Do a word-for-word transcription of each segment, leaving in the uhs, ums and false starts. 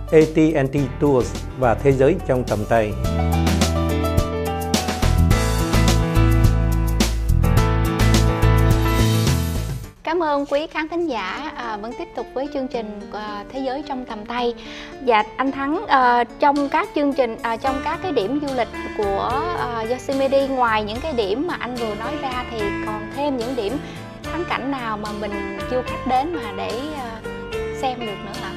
a tê and tê Tours và Thế giới trong tầm tay. Cảm ơn quý khán thính giả à, vẫn tiếp tục với chương trình à, Thế giới trong tầm tay. Dạ anh Thắng, à, trong các chương trình à, trong các cái điểm du lịch của à, Yosemite, ngoài những cái điểm mà anh vừa nói ra thì còn thêm những điểm thắng cảnh nào mà mình du khách đến mà để à, xem được nữa hả?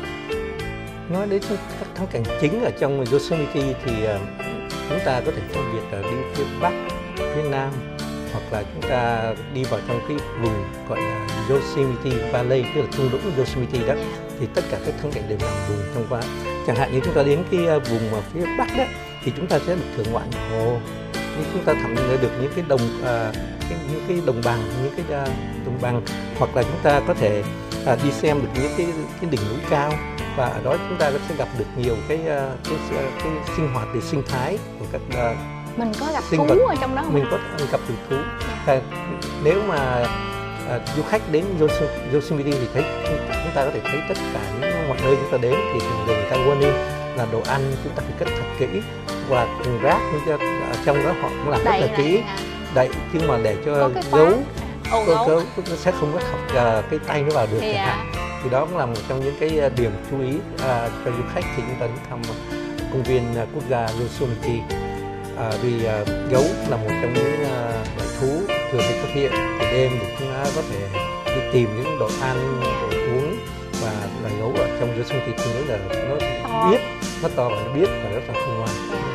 Nói đến các thắng cảnh chính ở trong Yosemite thì uh, chúng ta có thể phân biệt là đi phía Bắc, phía Nam, hoặc là chúng ta đi vào trong cái vùng gọi là Yosemite Valley, tức là thung lũng Yosemite đó, thì tất cả các thắng cảnh đều nằm vùng trong qua. Chẳng hạn như chúng ta đến cái vùng mà phía Bắc đó thì chúng ta sẽ được thưởng ngoạn hồ, như chúng ta thăm được những cái đồng uh, cái, những cái đồng bằng, những cái uh, đồng bằng, hoặc là chúng ta có thể uh, đi xem được những cái cái đỉnh núi cao, và ở đó chúng ta sẽ gặp được nhiều cái uh, cái, cái, cái sinh hoạt về sinh thái của các uh, mình có gặp sinh thú vật. ở trong đó không? Mình có gặp được thú. Yeah. Nếu mà à, du khách đến Yosemite thì thấy chúng ta có thể thấy tất cả những mọi nơi chúng ta đến thì thường người ta warning là đồ ăn chúng ta phải cất thật kỹ, và rác ở trong đó họ cũng làm rất là kỹ, đậy chứ mà để cho gấu gấu, gấu sẽ không có thọc uh, cái tay nó vào được. Yeah. Chẳng hạn. Thì đó cũng là một trong những cái điểm chú ý uh, cho du khách khi chúng ta đến thăm công viên uh, quốc gia Yosemite. À, vì à, gấu là một trong những à, loài thú thường được xuất hiện thì đêm thì chúng ta có thể đi tìm những đồ ăn, đồ uống, và loài gấu ở trong Yosemite thì nó là nó biết, nó to và nó biết và rất là khôn ngoan.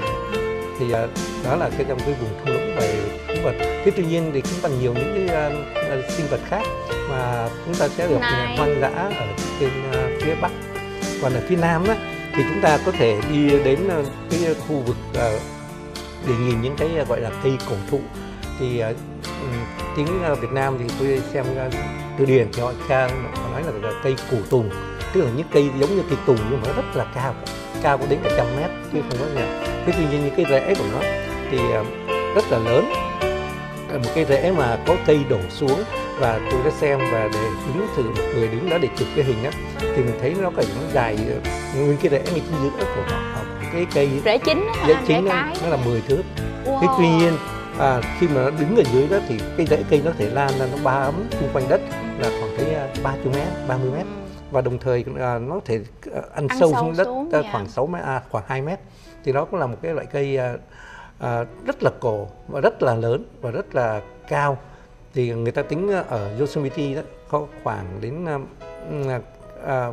Thì à, đó là cái trong cái vùng thung lũng về sinh vật. Thế tuy nhiên thì cũng còn nhiều những cái uh, sinh vật khác mà chúng ta sẽ được hoang dã ở trên uh, phía Bắc. Còn ở phía Nam á, thì chúng ta có thể đi đến uh, cái khu vực uh, để nhìn những cái gọi là cây cổ thụ. Thì uh, tiếng uh, Việt Nam thì tôi xem uh, từ điển thì họ, cha, họ nói là cây cổ tùng, tức là những cây giống như cây tùng nhưng mà nó rất là cao, cao có đến cả trăm mét chứ không có gì. Thế tuy nhiên những cái rễ của nó thì uh, rất là lớn, một cái rễ mà có cây đổ xuống, và tôi đã xem và để đứng thử một người đứng đó để chụp cái hình đó thì mình thấy nó có những dài nguyên cái rễ ngay chính giữa của họ. Cái cây rễ chính đó, rễ chính nó, nó là mười thước. Wow. Thế tuy nhiên à, khi mà nó đứng ở dưới đó thì cái rễ cây nó thể lan ra, nó bám xung quanh đất là khoảng tới ba mươi mét, ba mươi mét, và đồng thời à, nó thể ăn, ăn sâu xuống đất xuống, à, khoảng sáu mét, à, khoảng hai mét. Thì đó cũng là một cái loại cây à, à, rất là cổ và rất là lớn và rất là cao. Thì người ta tính ở Yosemite đó có khoảng đến à, à,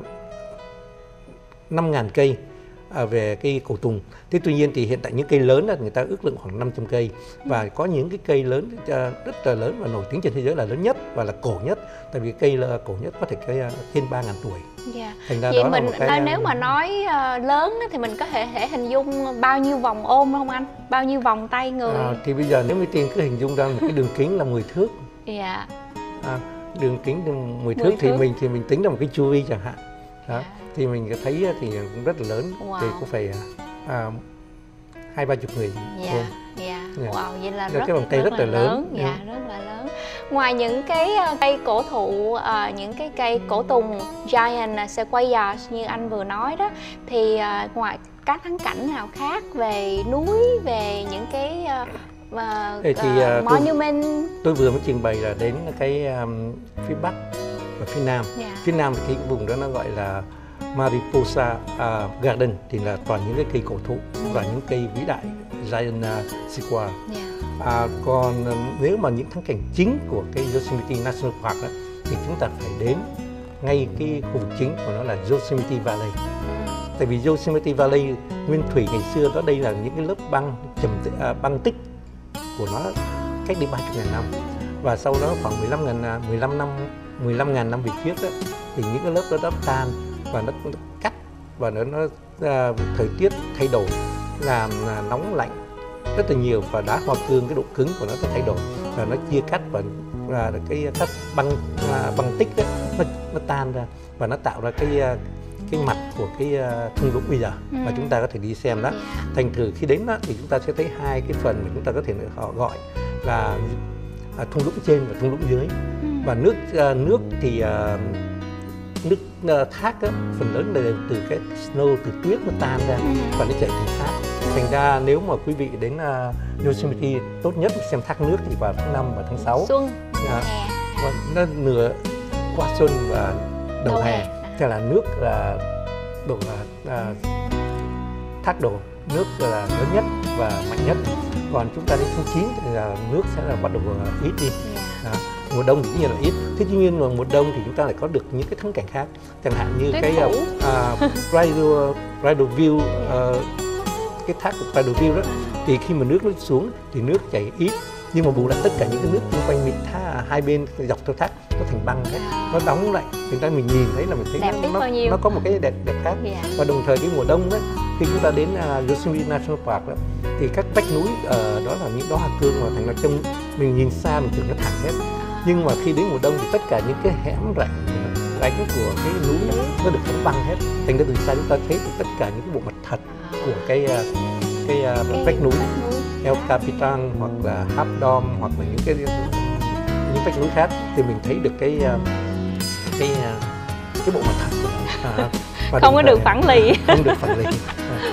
năm nghìn cây À, về cây cổ tùng. Thế tuy nhiên thì hiện tại những cây lớn là người ta ước lượng khoảng năm trăm cây, và có những cái cây lớn uh, rất là lớn và nổi tiếng trên thế giới là lớn nhất và là cổ nhất, tại vì cây là cổ nhất có thể cây uh, trên ba nghìn tuổi. Yeah. Thành ra vậy đó mình là một cái, nếu mà nói uh, lớn thì mình có thể, thể hình dung bao nhiêu vòng ôm không anh? Bao nhiêu vòng tay người? À, thì bây giờ nếu mới tiên cứ hình dung ra một cái đường kính là mười thước. Yeah. À, đường kính mười thước thì mình thì mình tính là một cái chu vi chẳng hạn. Đó. Yeah. Thì mình thấy thì cũng rất là lớn. Wow. Thì cũng phải à, hai ba chục người. Dạ, yeah. yeah. yeah. Wow, vậy là rất, cái vòng cây rất, rất là, là lớn. lớn. Dạ, yeah, rất là lớn. Ngoài những cái cây cổ thụ, uh, những cái cây cổ tùng giant sequoia như anh vừa nói đó, thì uh, ngoài các thắng cảnh nào khác về núi, về những cái uh, uh, thì, uh, monument? Tôi, tôi vừa mới trình bày là đến cái um, phía Bắc và phía Nam. Yeah. Phía Nam thì cái vùng đó nó gọi là Mariposa uh, Garden, thì là toàn những cái cây cổ thụ và những cây vĩ đại Giant uh, Sequoia. Yeah. À, còn uh, nếu mà những thắng cảnh chính của cái Yosemite National Park đó, thì chúng ta phải đến ngay cái khu vực chính của nó là Yosemite Valley. Mm. Tại vì Yosemite Valley nguyên thủy ngày xưa đó, đây là những cái lớp băng chầm uh, băng tích của nó cách đây ba mươi nghìn năm, và sau đó khoảng mười lăm nghìn mười lăm năm mười lăm nghìn năm về trước đó, thì những cái lớp đó đã tan và nó cắt, và nó, nó uh, thời tiết thay đổi làm uh, nóng lạnh rất là nhiều, và đá hoa cương cái độ cứng của nó sẽ thay đổi, và nó chia cắt, và uh, cái các băng uh, băng tích đó, nó, nó tan ra và nó tạo ra cái uh, cái mặt của cái uh, thung lũng bây giờ ừ. mà chúng ta có thể đi xem đó. Thành thử khi đến đó thì chúng ta sẽ thấy hai cái phần mà chúng ta có thể họ gọi là uh, thung lũng trên và thung lũng dưới. Ừ. Và nước uh, nước thì uh, nước uh, thác á, phần lớn đều từ cái snow, từ tuyết nó tan ra Ừ. và nó chảy thành thác. Thành ra nếu mà quý vị đến uh, Yosemite, tốt nhất xem thác nước thì vào tháng năm và tháng sáu. Xuân, À, hè, và nó nửa qua xuân và đầu, đầu hè. hè. Thế là nước là đổ là à, thác đổ nước là lớn nhất và mạnh nhất. Còn chúng ta đến tháng chín thì là nước sẽ là bắt đầu ít đi. Dạ. À, mùa đông thì dĩ nhiên là ít. Thế tuy nhiên là mùa đông thì chúng ta lại có được những cái thắng cảnh khác, chẳng hạn như Tuyết cái phủ. uh, Bridal, Bridal View, uh, cái thác của Bridal View đó, thì khi mà nước nó xuống thì nước chảy ít, nhưng mà bù lại tất cả những cái nước xung quanh mình tha, hai bên dọc theo thác nó thành băng hết, nó đóng lại, thành ra mình nhìn thấy là mình thấy Đẹp biết nó, bao nhiêu. nó có một cái đẹp đẹp khác. Dạ. Và đồng thời cái mùa đông đó, khi chúng ta đến uh, Yosemite National Park đó, thì các vách núi ở đó là những đóa hoa cương, và thành ra trông mình nhìn xa mình tưởng nó thẳng hết, nhưng mà khi đến mùa đông thì tất cả những cái hẻm rãnh rãnh của cái núi đó, nó được đóng băng hết, thành ra từ xa chúng ta thấy được tất cả những cái bộ mặt thật của cái uh, cái, uh, Cái vách núi vách núi. El Capitan hoặc là Half Dome hoặc là những cái những vách núi khác, thì mình thấy được cái uh, cái uh, cái bộ mặt thật của nó. À, và Không có đồng được thời- phản lì. không được phản lì. À,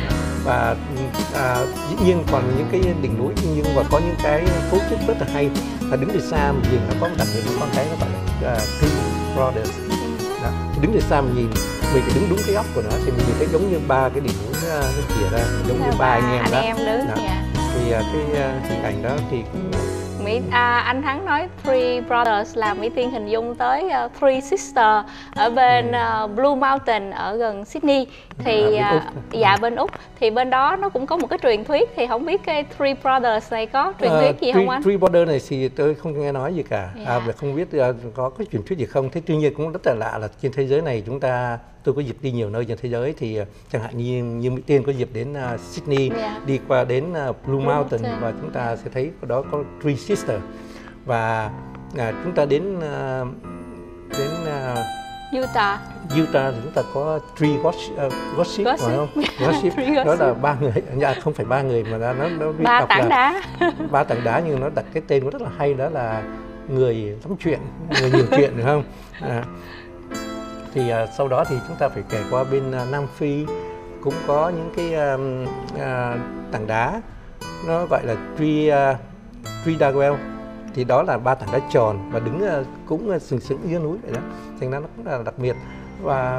và à, dĩ nhiên còn những cái đỉnh núi, nhưng mà có những cái cấu trúc rất là hay, là đứng từ xa mình nhìn nó có một đặc biệt, nó có cái nó gọi là uh, Three Brothers. Đó. Đứng từ xa mình nhìn, mình phải đứng đúng cái góc của nó thì mình nhìn thấy giống như ba cái đỉnh núi nó, nó chìa ra, giống như ba anh em anh đó. em đứng. Đó. Dạ. Thì à, cái uh, hình ảnh đó thì cũng Mỹ, à, anh Thắng nói Three Brothers là Mỹ Tiên hình dung tới uh, Three Sisters ở bên uh, Blue Mountain ở gần Sydney. Thì À, bên uh, Úc. dạ bên Úc, thì bên đó nó cũng có một cái truyền thuyết, thì không biết cái Three Brothers này có truyền Ờ, thuyết gì Three, không anh? Three Border này thì tôi không nghe nói gì cả, Dạ. à, và không biết uh, có cái truyền thuyết gì không. Thế tuy nhiên cũng rất là lạ là trên thế giới này chúng ta, tôi có dịp đi nhiều nơi trên thế giới, thì uh, chẳng hạn như như Mỹ Tiên có dịp đến uh, Sydney, Dạ. đi qua đến uh, Blue Blue Mountain, Mountain. và chúng ta sẽ thấy ở đó có Three Sisters, và à, chúng ta đến uh, đến uh, Utah. Utah thì chúng ta có Three Gossip, uh, gossip, Gossip. phải không? Gossip. Three Đó Gossip. là ba người, à, không phải ba người mà nó nó viết Ba đọc tảng là đá. ba tảng đá, nhưng nó đặt cái tên cũng rất là hay, đó là người lắm chuyện, người nhiều chuyện, được không? À, thì à, sau đó thì chúng ta phải kể qua bên à, Nam Phi, cũng có những cái à, à, tảng đá, nó gọi là Tree uh, Tree Dagwell, thì đó là ba tảng đá tròn và đứng à, cũng à, sừng sững dưới núi vậy đó, thành ra nó cũng là đặc biệt. Và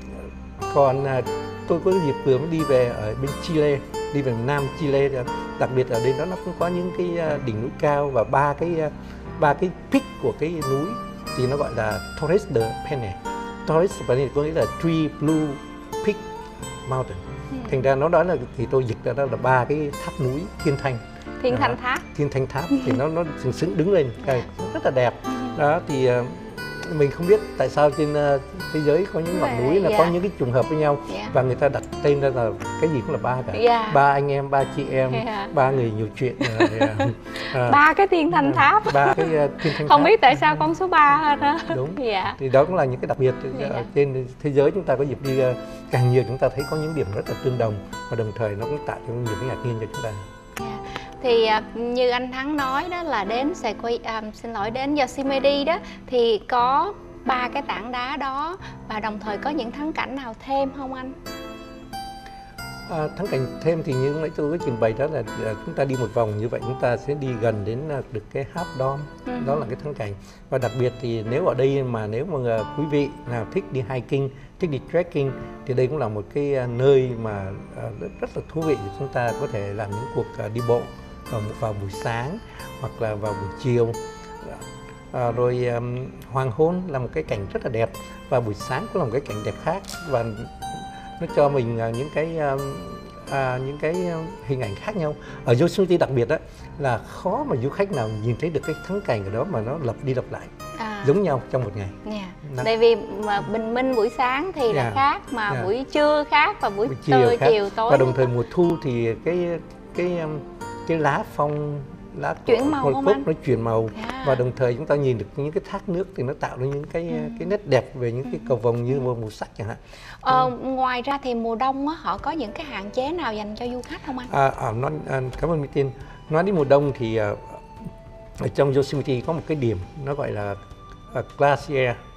còn à, tôi có dịp vừa mới đi về ở bên Chile, đi về Nam Chile, đặc biệt ở đây đó nó cũng có những cái đỉnh núi cao, và ba cái ba cái peak của cái núi thì nó gọi là Torres del Paine. Torres del Paine có nghĩa là Three Blue Peak Mountain. Thành ra nó đó là, thì tôi dịch ra đó là ba cái tháp núi thiên thanh. Thiên Đó, Thanh Tháp. Thiên thanh tháp thì nó nó sừng sững đứng lên, cái rất là đẹp. Đó thì uh, mình không biết tại sao trên uh, thế giới có những ngọn núi là Dạ. có những cái trùng hợp với nhau, Dạ. và người ta đặt tên ra là cái gì cũng là ba cả. Dạ. Ba anh em, ba chị em, Dạ. ba người nhiều chuyện. Rồi, uh, uh, Ba cái Thiên Thanh Tháp. ba cái uh, thiên thanh Không tháp. biết tại sao con số ba hết á. Đúng. Dạ. Thì đó cũng là những cái đặc biệt Dạ. ở trên thế giới. Chúng ta có dịp đi uh, càng nhiều, chúng ta thấy có những điểm rất là tương đồng, và đồng thời nó cũng tạo cho nhiều cái ngạc nhiên cho chúng ta. Dạ. Thì à, như anh Thắng nói đó là đến Sequoia, à, xin lỗi đến Yosemite đó, thì có ba cái tảng đá đó, và đồng thời có những thắng cảnh nào thêm không anh? À, thắng cảnh thêm thì như nãy tôi có trình bày đó là, là chúng ta đi một vòng như vậy, chúng ta sẽ đi gần đến uh, được cái Half Dome. Ừ. Đó là cái thắng cảnh. Và đặc biệt thì nếu ở đây mà nếu mà uh, quý vị nào thích đi hiking, thích đi trekking, thì đây cũng là một cái uh, nơi mà uh, rất, rất là thú vị để chúng ta có thể làm những cuộc uh, đi bộ vào, vào buổi sáng hoặc là vào buổi chiều. À, rồi um, hoàng hôn là một cái cảnh rất là đẹp, và buổi sáng cũng là một cái cảnh đẹp khác, và nó cho mình uh, những cái uh, uh, những cái hình ảnh khác nhau. Ở Yosemite đặc biệt đó là khó mà du khách nào nhìn thấy được cái thắng cảnh ở đó mà nó lặp đi lặp lại À. giống nhau trong một ngày. Yeah. Đó. Tại vì mà bình minh buổi sáng thì là Yeah. khác, mà Yeah. buổi trưa khác, và buổi, Buổi chiều, chiều khác. chiều tối. Và đồng thời mùa thu thì cái cái um, cái lá phong, lá Chuyển màu hoa không cúc anh? nó chuyển màu. Yeah. Và đồng thời chúng ta nhìn được những cái thác nước thì nó tạo ra những cái Ừ. cái nét đẹp về những cái cầu vồng như màu, màu sắc chẳng hạn. Ờ, ngoài ra thì mùa đông á, họ có những cái hạn chế nào dành cho du khách không anh? À, à, nói, à, cảm ơn Mỹ Tiên. Nói đến mùa đông thì à, ở trong Yosemite có một cái điểm nó gọi là uh, glacier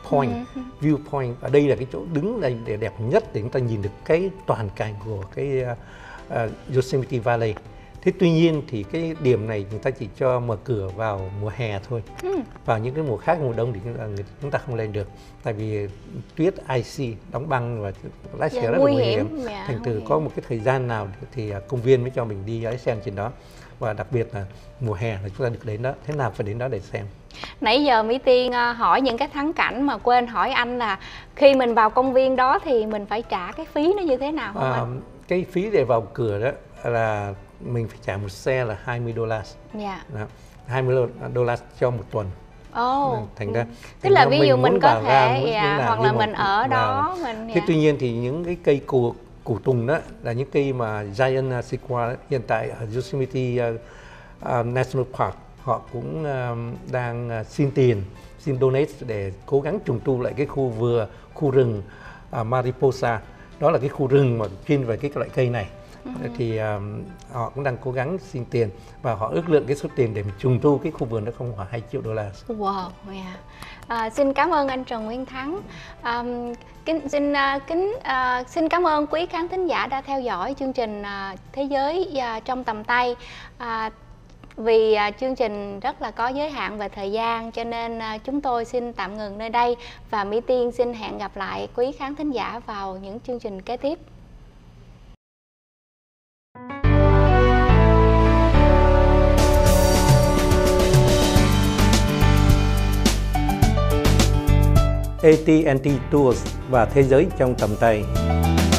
point, Ừ. viewpoint. Ở đây là cái chỗ đứng đây để đẹp nhất để chúng ta nhìn được cái toàn cảnh của cái uh, uh, Yosemite Valley. Thế tuy nhiên thì cái điểm này người ta chỉ cho mở cửa vào mùa hè thôi. Ừ. Vào những cái mùa khác, mùa đông thì chúng ta, chúng ta không lên được. Tại vì tuyết icy, đóng băng và lái xe Dạ, rất là nguy nguy hiểm. hiểm. Dạ, Thành nguy từ hiểm. có một cái thời gian nào thì uh, công viên mới cho mình đi lái xe trên đó. Và đặc biệt là mùa hè là chúng ta được đến đó. Thế nào phải đến đó để xem. Nãy giờ Mỹ Tiên uh, hỏi những cái thắng cảnh mà quên hỏi anh là khi mình vào công viên đó thì mình phải trả cái phí nó như thế nào không À, anh? cái phí để vào cửa đó là mình phải trả một xe là hai mươi đô la. Dạ. Đó, hai mươi đô la cho một tuần. Ồ. Thành ra Tức thành là ra ví dụ mình muốn có vào ra, thể muốn- dạ, muốn làm hoặc nhưng là mà mình ở vào- đó mình Thế dạ. tuy nhiên thì những cái cây củ củ tùng đó là những cây mà Giant Sequoia đó, hiện tại ở Yosemite uh, uh, National Park họ cũng um, đang uh, xin tiền, xin donate để cố gắng trùng tu lại cái khu vừa khu rừng uh, Mariposa. Đó là cái khu rừng mà chuyên về cái loại cây này. Thì um, họ cũng đang cố gắng xin tiền và họ ước lượng cái số tiền để mình trùng tu cái khu vườn đó không khoảng hai triệu đô la. Wow, yeah. À, xin cảm ơn anh Trần Nguyên Thắng. À, kính, xin uh, kính uh, xin cảm ơn quý khán thính giả đã theo dõi chương trình uh, Thế giới uh, trong tầm tay. À, vì uh, chương trình rất là có giới hạn về thời gian cho nên uh, chúng tôi xin tạm ngừng nơi đây và Mỹ Tiên xin hẹn gặp lại quý khán thính giả vào những chương trình kế tiếp. a tê and tê Tours và Thế giới trong tầm tay.